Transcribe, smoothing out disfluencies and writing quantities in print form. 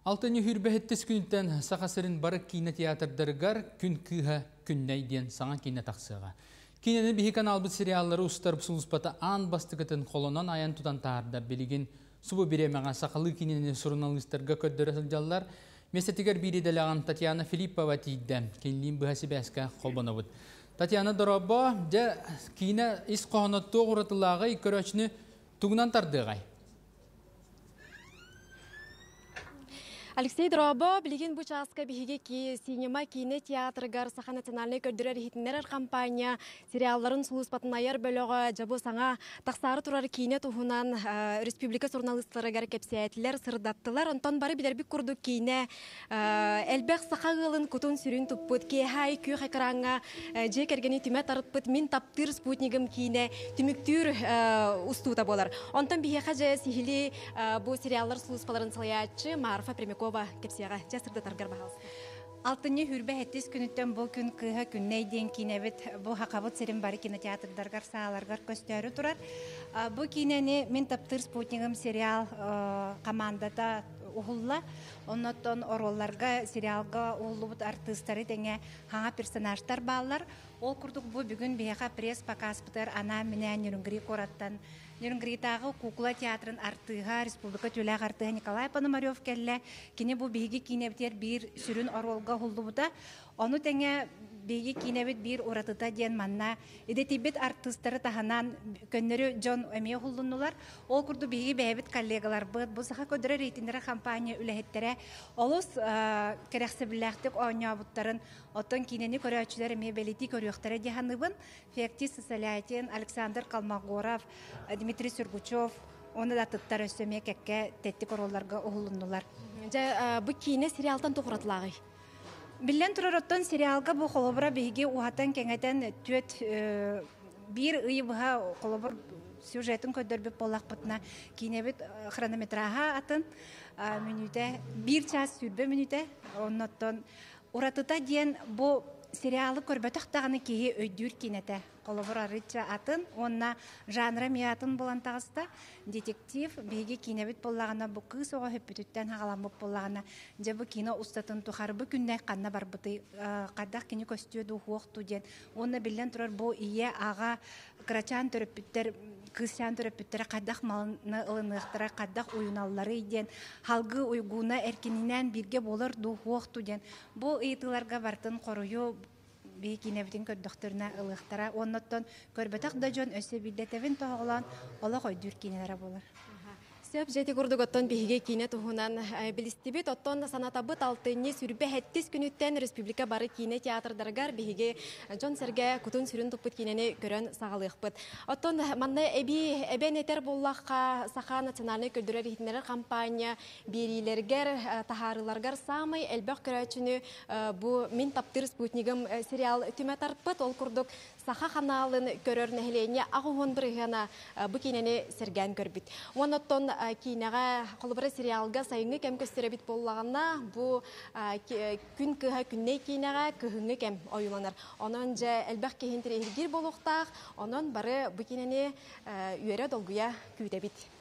Алтыны хүрбәһеттес күнтен сақасырын барық кино театрдарыгар күн кыха күннәйден саңа кино тақсыға. Кинені бігі каналбы сериаллары ұстарып сұлыспата ан бастықытын қолынан аян тұтан тағырда білігін сұбы беремеға сақалы кинені журналистарға көддірі сылжалар месетігер биреділіған Татьяна Филиппова тейді. Кенлейін бұхасы бәскі қолбаны бұд. Татьяна Доробо жа кино ис қоғынатты ғыратылағы көрөчіні тұғынан тардығай. Алексей Дробо билигин бу часка биһиге ки синема кино театргар саха национальный көддөрөр хитнер компания сериалларын сулуспатын аяр бөлөгө жабы саңа таксары турар кино тухунан республика журналистларыгар кепсиятлер сырдаттылар онтон бары билер бик курдук кино элбек саха гылын кутун сүрүн туппут ки хай күй хакранга же кергени түмө тарыппыт мин таптыр спутнигим кино түмүктүр устута болар онтон биһи хаже сихили бу сериаллар сулуспаларын салаячы Марфа Кова кепсияға жасырды таргар бағалсы. Алтыны хүрбе хеттес күніттен бұл күн кыға күннейден кинебет бұл хақабыт серін бары кинотеатрдаргар сағаларгар көстері тұрар. Бұл кинені мен таптыр спутнигім сериал командада ұғылла. Оннаттан оролларға сериалға ұғылыбыт артыстары дәңе хаңа персонаждар балар. Ол күрдік бұл бүгін бейға пресс покаспытыр ана менен Нюрнгри кораттан. Нюрнгритағы кукла театрын артыға республика төләғ артыға Николай Пономарев кәлі. Кені бұл бейгі кинебітер бір сүрін оролға ұғылыбыта. Оны тәңе бейгі кинебіт бір оратыта ден манна. Едетебет артыстары тағанан көннері Джон Әме ұғылынулар. Ол күрді бейгі бәйбіт коллегалар бұд. Бұл сақа көдірі рейтіндері компания үләхеттері. Олыс кәрәқсі біләқтік ойна бұттарын оттан кинені көрәчілер әме бәлеті көріқтері деханыбын. Фекти Сысалятин, Александр Калмагоров, Дмитрий Сургучев, оны да тұттар өсөме кәкке тәттік оролларға ұғылынулар. Бұл кине сериалтан тоқыратылағы? Білен тұрар оттан сериалға бұл қолыбыра бейге уғатан кәңәтен төт бір ұйы бұға қолыбыр сюжетін көддірбіп болақ бұтына кинебет хронометраға атын минуте, бір час сүрбе минуте, оннаттан ұратыта ден бұл сериалы көрбәтіқтағаны кейі өйдүр кинеті. Қолыбыр арытча атын, онна жанра миятын болантағыста детектив бейге кинебет болағына бұл қыз оға хөппетіттен хағалан бұл болағына жабы кино ұстатын тұқары бұл күнне қанна бар бұты қадақ кені көстүйеді уоқту ден. Онна білден тұрар бұл ие аға крачан төріппеттер кызчан төрөппүттөрө каддак малыны ылыныктыра каддак уюналлары иден халгы уйгуна эркининен бирге болор дуохту ден бу ыйтыларга бартын корую бейкинебитин көрдөхтөрүнө ылыктара онноттон көрбөтак да жон өсө билетевин тоголан ола койдур кинелер болор. Сөп жети курдук оттон биһиге кине туһунан билистибит оттон санатабыт алтыны сүрбе хеттис күнүттен республика бары кине театрдаргар биһиге Джон Серге кутун сүрүн туппут кинени көрөн сагалыхпыт. Оттон манна эбенетер боллакка саха национальный көддөрөр хитнер компания берилергер тахарыларгар самый элбек көрөчүнү бу мин таптыр спутнигим сериал түмө тарпыт ол курдук саха каналын көрөр нехлене агуон биргана бу кинени серген көрбүт. Оноттон кинеға қолыбыры сериалға сайыңы кәм көстеребет болағына бұл күн кыға күнней кинеға күхіңі кәм ойыланар. Онын жа әлбәқ кейіндері ергер болуқтақ, онын бары бұл кинені үйері долгуя күйдебет.